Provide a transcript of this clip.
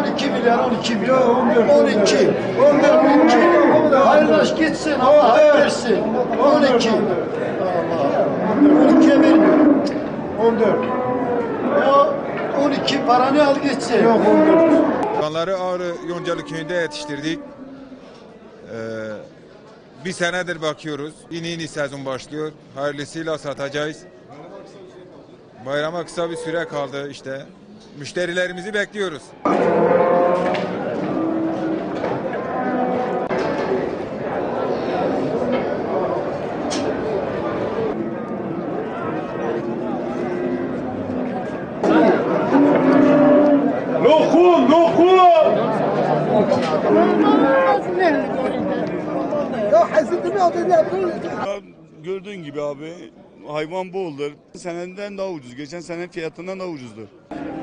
12 milyar, 12 milyar. 12. 12. Hayırlaş gitsin, Allah hayır versin. 12. Allah. 12'ye vermiyor. 14. Ya 12 paranı al gitsin. Yok 14. Hayvanları Ağrı Yoncalı köyünde yetiştirdik. Bir senedir bakıyoruz. Yeni sezon başlıyor. Hayırlısıyla satacağız. Bayrama kısa bir süre kaldı işte. Müşterilerimizi bekliyoruz. Lokum, lokum. Gördüğün gibi abi hayvan boldur. Seneden daha ucuz. Geçen sene fiyatından daha ucuzdur.